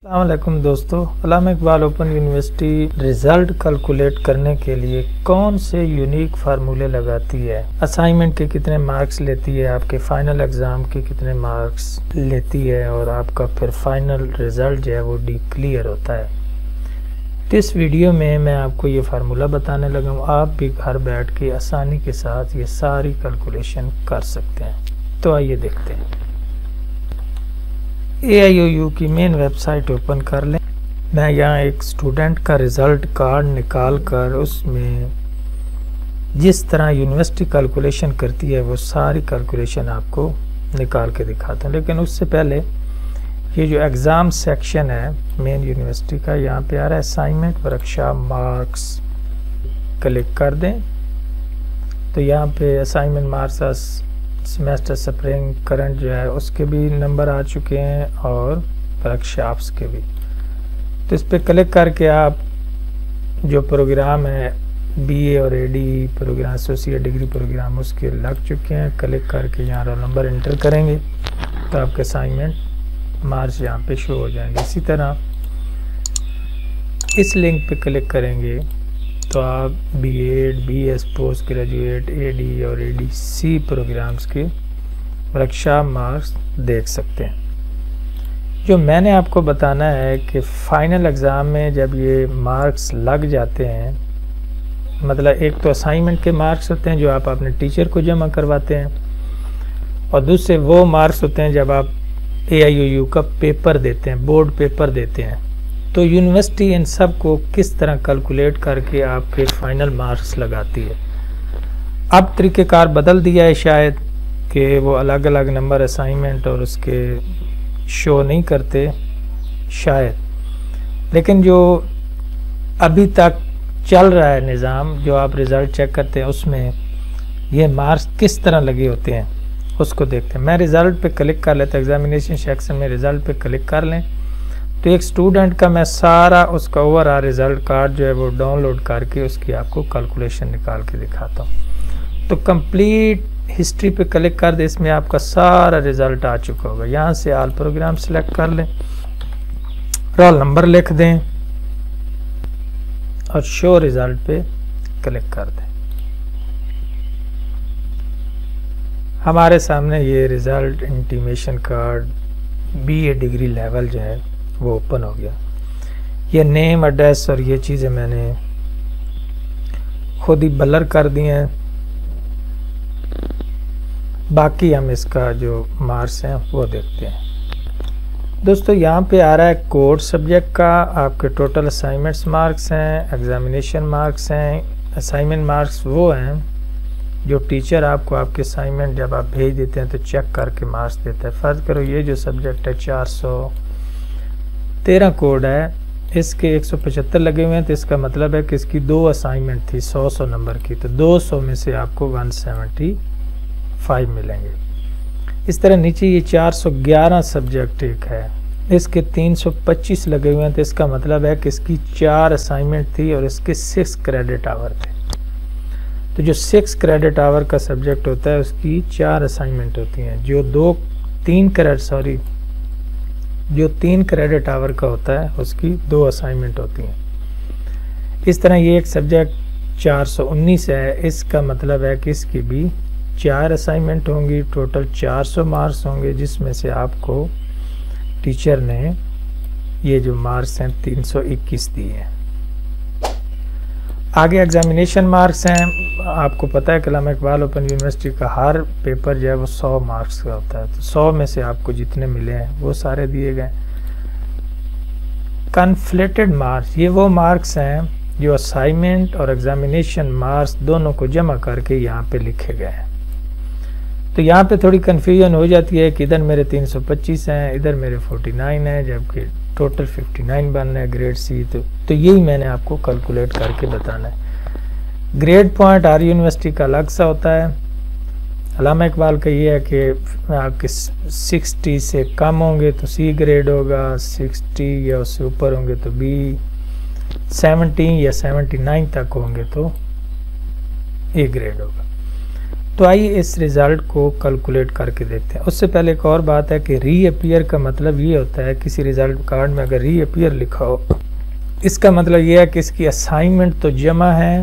अस्सलामुअलैकुम दोस्तों, Allama Iqbal open university result calculate करने के लिए कौन से यूनिक फार्मूले लगाती है, असाइनमेंट के कितने मार्क्स लेती है, आपके फाइनल एग्ज़ाम के कितने मार्क्स लेती है और आपका फिर फाइनल रिज़ल्ट जो है वो डिक्लेयर होता है। तो इस वीडियो में मैं आपको ये फार्मूला बताने लगा हूँ। आप भी घर बैठ के आसानी के साथ ये सारी कैलकुलेशन कर सकते हैं। तो आइए देखते हैं। AIOU की मेन वेबसाइट ओपन कर लें। मैं यहाँ एक स्टूडेंट का रिज़ल्ट कार्ड निकाल कर उसमें जिस तरह यूनिवर्सिटी कैलकुलेशन करती है वो सारी कैलकुलेशन आपको निकाल के दिखाता हूँ। लेकिन उससे पहले ये जो एग्ज़ाम सेक्शन है मेन यूनिवर्सिटी का, यहाँ पे आ रहा है असाइनमेंट वर्कशॉप मार्क्स, क्लिक कर दें। तो यहाँ पे assignment marks semester spring current जो है उसके भी नंबर आ चुके हैं और वर्कशॉप्स के भी। तो इस पर क्लिक करके आप जो प्रोग्राम है BA और AD program, associate degree program, उसके लग चुके हैं। क्लिक करके यहाँ रोल नंबर इंटर करेंगे तो आपके असाइनमेंट मार्क्स यहाँ पे शो हो जाएंगे। इसी तरह इस लिंक पे क्लिक करेंगे तो आप B.Ed, BS post graduate, AD और ADC प्रोग्राम्स के वर्कशॉप मार्क्स देख सकते हैं। जो मैंने आपको बताना है कि फाइनल एग्ज़ाम में जब ये मार्क्स लग जाते हैं, मतलब एक तो असाइनमेंट के मार्क्स होते हैं जो आप अपने टीचर को जमा करवाते हैं, और दूसरे वो मार्क्स होते हैं जब आप AIOU का पेपर देते हैं, बोर्ड पेपर देते हैं। तो यूनिवर्सिटी इन सब को किस तरह कैलकुलेट करके आपके फाइनल मार्क्स लगाती है। अब तरीक़ेकार बदल दिया है शायद कि वो अलग अलग नंबर असाइनमेंट और उसके शो नहीं करते शायद, लेकिन जो अभी तक चल रहा है निज़ाम, जो आप रिज़ल्ट चेक करते हैं उसमें ये मार्क्स किस तरह लगे होते हैं उसको देखते हैं। मैं रिज़ल्ट पे क्लिक कर लेता हूँ, एग्जामिनेशन सेक्शन में रिज़ल्ट पे क्लिक कर लें तो एक स्टूडेंट का मैं सारा उसका ओवरऑल रिज़ल्ट कार्ड जो है वो डाउनलोड करके उसकी आपको कैलकुलेशन निकाल के दिखाता हूँ। तो कंप्लीट हिस्ट्री पे क्लिक कर दें, इसमें आपका सारा रिज़ल्ट आ चुका होगा। यहाँ से ऑल प्रोग्राम सेलेक्ट कर लें, रोल नंबर लिख दें और शो रिज़ल्ट पे क्लिक कर दें। हमारे सामने ये result intimation card BA degree level जो है वो ओपन हो गया। ये नेम, एड्रेस और ये चीज़ें मैंने खुद ही ब्लर कर दी हैं। बाकी हम इसका जो मार्क्स हैं वो देखते हैं। दोस्तों यहाँ पे आ रहा है कोड सब्जेक्ट का, आपके टोटल असाइनमेंट्स मार्क्स हैं, एग्जामिनेशन मार्क्स हैं। असाइनमेंट मार्क्स वो हैं जो टीचर आपको आपके असाइनमेंट जब आप भेज देते हैं तो चेक करके मार्क्स देता है। फ़र्ज़ करो ये जो सब्जेक्ट है 413 कोड है, इसके 175 लगे हुए हैं, तो इसका मतलब है कि इसकी 2 असाइनमेंट थी 100 नंबर की, तो 200 में से आपको 175 मिलेंगे। इस तरह नीचे ये 411 सब्जेक्ट एक है, इसके 325 लगे हुए हैं, तो इसका मतलब है कि इसकी 4 असाइनमेंट थी और इसके 6 क्रेडिट आवर थे। तो जो 6 क्रेडिट आवर का सब्जेक्ट होता है उसकी 4 असाइनमेंट होती हैं। जो 3 क्रेडिट आवर का होता है उसकी 2 असाइनमेंट होती हैं। इस तरह ये एक सब्जेक्ट 419 है, इसका मतलब है कि इसकी भी 4 असाइनमेंट होंगी, टोटल 400 मार्क्स होंगे, जिसमें से आपको टीचर ने ये जो मार्क्स हैं 321 दिए हैं। आगे एग्जामिनेशन मार्क्स हैं। आपको पता है कि अल्लामा इकबाल ओपन यूनिवर्सिटी का हर पेपर जो है वो 100 मार्क्स का होता है, तो 100 में से आपको जितने मिले हैं वो सारे दिए गए। कन्फ्लेटेड मार्क्स, ये वो मार्क्स हैं जो असाइनमेंट और एग्जामिनेशन मार्क्स दोनों को जमा करके यहाँ पे लिखे गए हैं। तो यहाँ पे थोड़ी कन्फ्यूजन हो जाती है कि इधर मेरे 325 हैं, इधर मेरे 49 हैं, जबकि टोटल 59 बनना है ग्रेड C। तो यही मैंने आपको कैलकुलेट करके बताना है। ग्रेड पॉइंट हर यूनिवर्सिटी का अलग सा होता है। अल्लामा इकबाल का ये है कि आपके 60 से कम होंगे तो C ग्रेड होगा, 60 या उससे ऊपर होंगे तो B, 70 या 79 तक होंगे तो A ग्रेड होगा। तो आइए इस रिज़ल्ट को कैलकुलेट करके देखते हैं। उससे पहले एक और बात है कि रीअपीयर का मतलब ये होता है, किसी रिज़ल्ट कार्ड में अगर रीअपीयर लिखा हो, इसका मतलब ये है कि इसकी असाइनमेंट तो जमा है,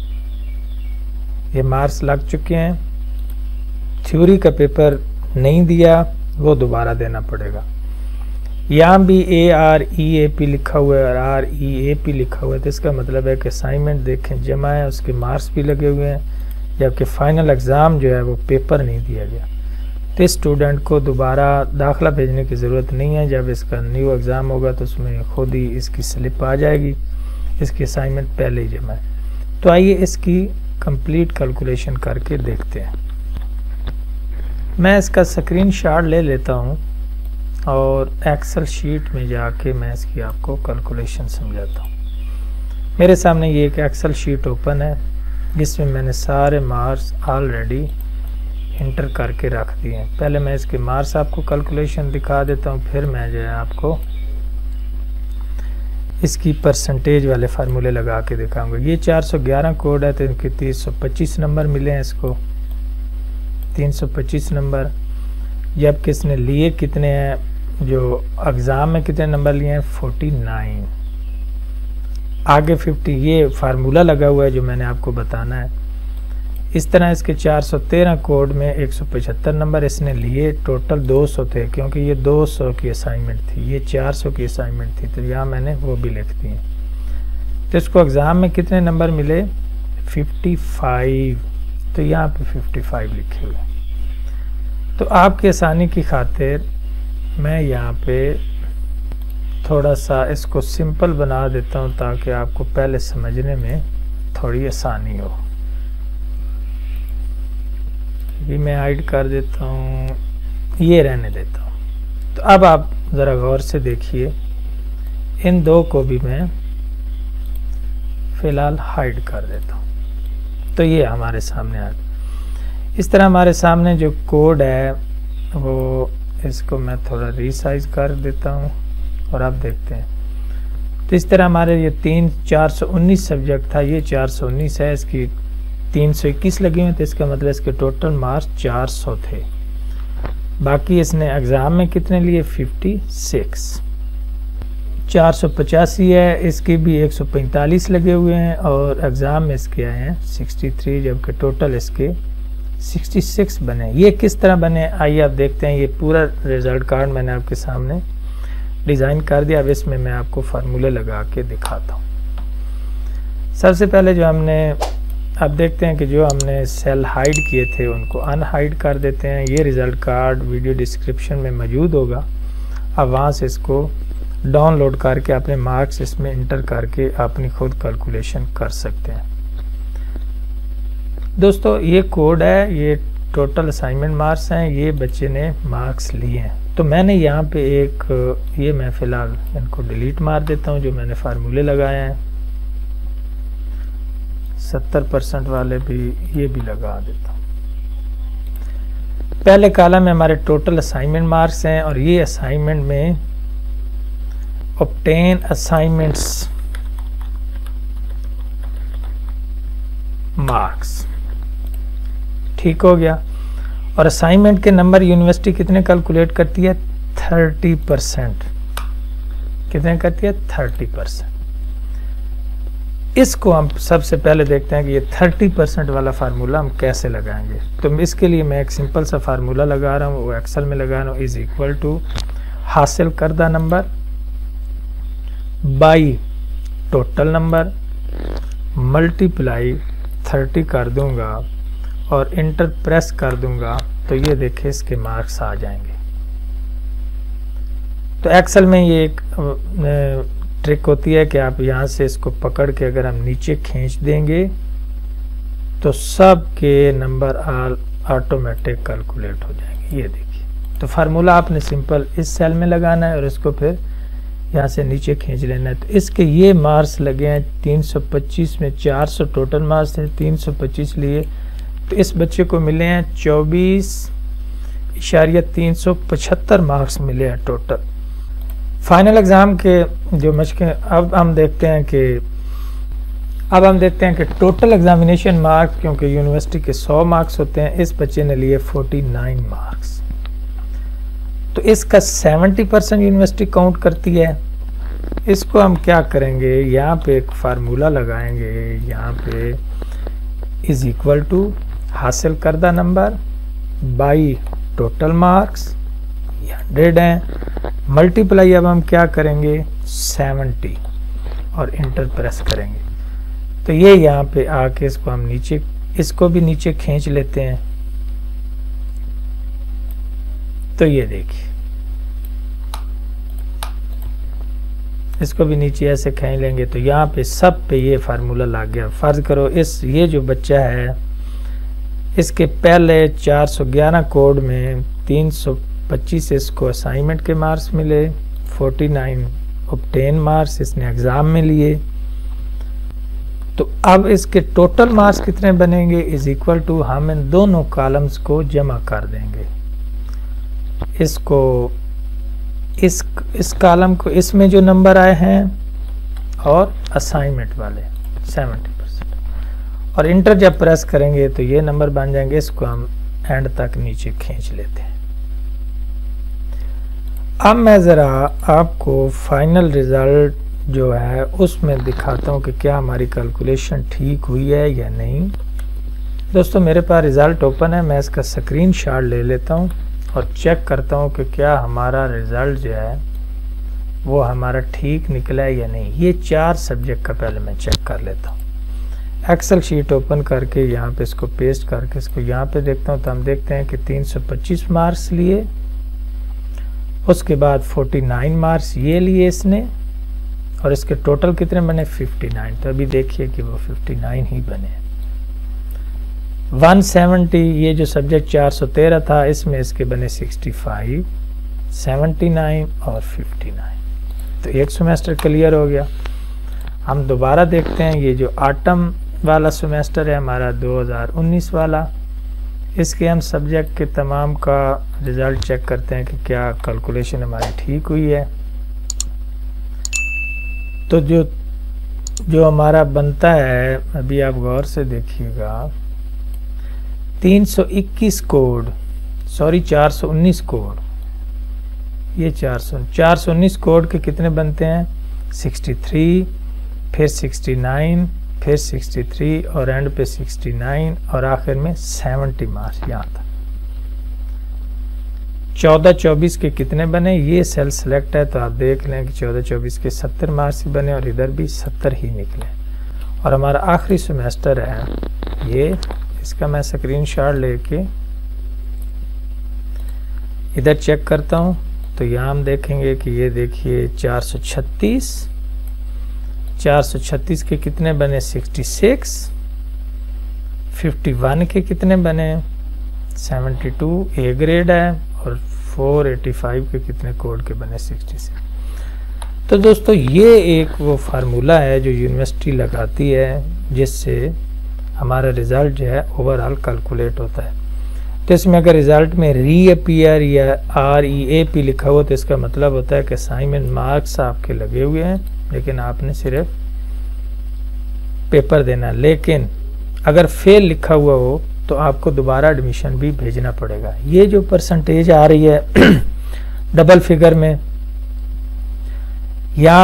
ये मार्क्स लग चुके हैं, थ्योरी का पेपर नहीं दिया, वो दोबारा देना पड़ेगा। यहाँ भी AREAP लिखा हुआ है और REAP लिखा हुआ है, तो इसका मतलब है कि असाइनमेंट देखें जमा है, उसके मार्क्स भी लगे हुए हैं, जबकि फाइनल एग्ज़ाम जो है वो पेपर नहीं दिया गया। तो इस स्टूडेंट को दोबारा दाखिला भेजने की ज़रूरत नहीं है। जब इसका न्यू एग्ज़ाम होगा तो उसमें खुद ही इसकी स्लिप आ जाएगी, इसकी असाइनमेंट पहले ही जमा है। तो आइए इसकी कंप्लीट कैलकुलेशन करके देखते हैं। मैं इसका स्क्रीनशॉट ले लेता हूँ और एक्सेल शीट में जाके मैं इसकी आपको कैलकुलेशन समझाता हूँ। मेरे सामने ये एक एक्सेल शीट ओपन है जिसमें मैंने सारे मार्क्स ऑलरेडी इंटर करके रख दिए हैं। पहले मैं इसके मार्क्स आपको कैलकुलेशन दिखा देता हूँ, फिर मैं जो है आपको इसकी परसेंटेज वाले फार्मूले लगा के दिखाऊंगा। ये 411 कोड है तो इनके 325 नंबर मिले हैं इसको, 325 नंबर। जबकि इसने लिए कितने हैं, जो एग्ज़ाम में कितने नंबर लिए हैं, 49। आगे 50, ये फार्मूला लगा हुआ है जो मैंने आपको बताना है। इस तरह इसके 413 कोड में 175 नंबर इसने लिए, टोटल 200 थे क्योंकि ये 200 की असाइनमेंट थी, ये 400 की असाइनमेंट थी, तो यहाँ मैंने वो भी लिख दी है। तो इसको एग्ज़ाम में कितने नंबर मिले, 55, तो यहाँ पे 55 लिखे हुए। तो आपकी आसानी की खातिर मैं यहाँ पे थोड़ा सा इसको सिंपल बना देता हूँ ताकि आपको पहले समझने में थोड़ी आसानी हो। ये मैं हाइड कर देता हूँ, ये रहने देता हूँ। तो अब आप ज़रा गौर से देखिए, इन दो को भी मैं फ़िलहाल हाइड कर देता हूँ। तो ये हमारे सामने आ गया। इस तरह हमारे सामने जो कोड है वो, इसको मैं थोड़ा रीसाइज कर देता हूँ और आप देखते हैं। तो इस तरह हमारे ये 419 सब्जेक्ट था, ये 419 है, इसकी 321 लगे हुए, तो इसका मतलब इसके टोटल मार्क्स 400 थे। बाकी इसने एग्ज़ाम में कितने लिए, 56। 485 है, इसके भी 145 लगे हुए हैं और एग्ज़ाम में इसके आए हैं 63, जबकि टोटल इसके 66 बने। ये किस तरह बने, आइए आप देखते हैं। ये पूरा रिज़ल्ट कार्ड मैंने आपके सामने डिज़ाइन कर दिया। अब इसमें मैं आपको फार्मूले लगा के दिखाता हूँ। सबसे पहले जो हमने, अब देखते हैं कि जो हमने सेल हाइड किए थे उनको अनहाइड कर देते हैं। ये रिज़ल्ट कार्ड वीडियो डिस्क्रिप्शन में मौजूद होगा, अब वहाँ से इसको डाउनलोड करके अपने मार्क्स इसमें इंटर करके अपनी खुद कैलकुलेशन कर सकते हैं। दोस्तों ये कोड है, ये टोटल असाइनमेंट मार्क्स हैं, ये बच्चे ने मार्क्स लिए हैं। तो मैंने यहाँ पे एक, ये मैं फ़िलहाल इनको डिलीट मार देता हूँ जो मैंने फार्मूले लगाए हैं, 70% वाले भी, ये भी लगा देता हूँ। पहले कॉलम में हमारे टोटल असाइनमेंट मार्क्स हैं और ये असाइनमेंट में ऑब्टेन असाइनमेंट्स मार्क्स, ठीक हो गया। और असाइनमेंट के नंबर यूनिवर्सिटी कितने कैलकुलेट करती है, 30%। कितने करती है, 30%। इसको हम सबसे पहले देखते हैं कि ये 30% वाला फार्मूला हम कैसे लगाएंगे। तो इसके लिए मैं एक सिंपल सा फार्मूला लगा रहा हूँ, वो एक्सेल में लगा रहा हूँ, इज इक्वल टू हासिल करदा number by total number multiply 30 कर दूंगा और इंटर प्रेस कर दूंगा, तो ये देखिए इसके मार्क्स आ जाएंगे। तो एक्सेल में ये एक ट्रिक होती है कि आप यहाँ से इसको पकड़ के अगर हम नीचे खींच देंगे तो सब के नंबर ऑटोमेटिक कैलकुलेट हो जाएंगे। ये देखिए, तो फार्मूला आपने सिंपल इस सेल में लगाना है और इसको फिर यहाँ से नीचे खींच लेना है। तो इसके ये मार्क्स लगे हैं 325 में, 400 टोटल मार्क्स हैं, 325 लिए, तो इस बच्चे को मिले हैं 24.375 मार्क्स मिले हैं टोटल। फाइनल एग्ज़ाम के जो मशक़ें, अब हम देखते हैं कि अब हम देखते हैं कि टोटल एग्जामिनेशन मार्क्स, क्योंकि यूनिवर्सिटी के 100 मार्क्स होते हैं, इस बच्चे ने लिए 49 मार्क्स, तो इसका 70% यूनिवर्सिटी काउंट करती है। इसको हम क्या करेंगे, यहाँ पे एक फार्मूला लगाएंगे, यहाँ पे इज इक्वल टू हासिल करदा नंबर बाई टोटल मार्क्स, 100 हैं, मल्टीप्लाई अब हम क्या करेंगे 70 और इंटर प्रेस करेंगे। तो ये यहाँ पे आके इसको हम नीचे, इसको भी नीचे खींच लेते हैं। तो ये देखिए, इसको भी नीचे ऐसे खींच लेंगे तो यहाँ पे सब पे ये फार्मूला लग गया। फर्ज करो ये जो बच्चा है, इसके पहले 411 कोड में 325 इसको असाइनमेंट के मार्क्स मिले, 49 ऑब्टेन मार्क्स इसने एग्ज़ाम में लिए। तो अब इसके टोटल मार्क्स कितने बनेंगे, इज इक्वल टू, हम इन दोनों कॉलम्स को जमा कर देंगे। इसको इस कॉलम को, इसमें जो नंबर आए हैं और असाइनमेंट वाले 70%, और इंटर जब प्रेस करेंगे तो ये नंबर बन जाएंगे। इसको हम एंड तक नीचे खींच लेते हैं। अब मैं ज़रा आपको फाइनल रिज़ल्ट जो है उसमें दिखाता हूँ कि क्या हमारी कैलकुलेशन ठीक हुई है या नहीं। दोस्तों मेरे पास रिज़ल्ट ओपन है, मैं इसका स्क्रीनशॉट ले लेता हूँ और चेक करता हूँ कि क्या हमारा रिज़ल्ट जो है वो हमारा ठीक निकला है या नहीं। ये 4 सब्जेक्ट का पहले मैं चेक कर लेता हूँ। एक्सेल शीट ओपन करके यहाँ पे इसको पेस्ट करके इसको यहाँ पे देखता हूँ, तो हम देखते हैं कि 325 मार्क्स लिए, उसके बाद 49 मार्क्स ये लिए इसने, और इसके टोटल कितने बने 59। तो अभी देखिए कि वो 59 ही बने। 170 ये जो सब्जेक्ट 413 था, इसमें इसके बने 65, 79 और 59। तो एक सेमेस्टर क्लियर हो गया। हम दोबारा देखते हैं, ये जो ऑटम वाला सेमेस्टर है हमारा 2019 वाला, इसके हम सब्जेक्ट के तमाम का रिज़ल्ट चेक करते हैं कि क्या कैलकुलेशन हमारी ठीक हुई है। तो जो हमारा बनता है, अभी आप गौर से देखिएगा, 321 कोड, सॉरी 419 कोड, ये 419 कोड के कितने बनते हैं 63, फिर 69, फिर 63 और एंड पे 69 और आखिर में 70 मार्क्स यहाँ तक। 14-24 के कितने बने, ये सेल सेलेक्ट है तो आप देख लें कि 14-24 के 70 मार्क्स ही बने और इधर भी 70 ही निकले। और हमारा आखिरी सेमेस्टर है ये, इसका मैं स्क्रीनशॉट लेके इधर चेक करता हूँ। तो यहाँ हम देखेंगे कि ये देखिए 436 के कितने बने 66, 51 के कितने बने 72 ए ग्रेड है, और 485 के कितने कोड के बने 66। तो दोस्तों ये एक वो फार्मूला है जो यूनिवर्सिटी लगाती है, जिससे हमारा रिज़ल्ट जो है ओवरऑल कैलकुलेट होता है। तो इसमें अगर रिज़ल्ट में रीअपीयर या REAP लिखा हुआ तो इसका मतलब होता है कि असाइनमेंट मार्क्स आपके लगे हुए हैं, लेकिन आपने सिर्फ पेपर देना। लेकिन अगर फेल लिखा हुआ हो तो आपको दोबारा एडमिशन भी भेजना पड़ेगा। ये जो परसेंटेज आ रही है डबल फिगर में, या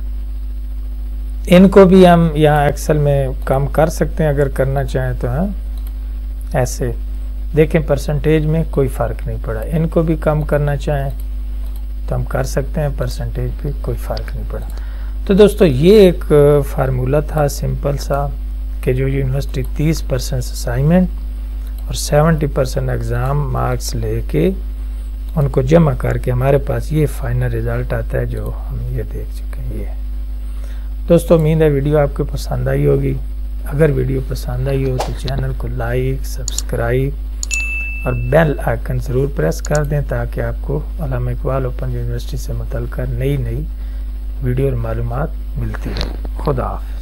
इनको भी हम यहाँ एक्सेल में कम कर सकते हैं अगर करना चाहें तो। हाँ, ऐसे देखें परसेंटेज में कोई फ़र्क नहीं पड़ा। इनको भी कम करना चाहें तो हम कर सकते हैं, परसेंटेज पे कोई फ़र्क नहीं पड़ा। तो दोस्तों ये एक फार्मूला था सिंपल सा कि जो यूनिवर्सिटी 30% असाइनमेंट और 70% एग्ज़ाम मार्क्स लेके उनको जमा करके हमारे पास ये फाइनल रिज़ल्ट आता है जो हम ये देख चुके हैं। ये दोस्तों उम्मीद है वीडियो आपको पसंद आई होगी। अगर वीडियो पसंद आई हो तो चैनल को लाइक, सब्सक्राइब और बेल आइकन ज़रूर प्रेस कर दें ताकि आपको अल्लामा इकबाल ओपन यूनिवर्सिटी से मुतल्लिक़ नई वीडियो और मालूमात मिलती है। खुदा हाफ़िज़।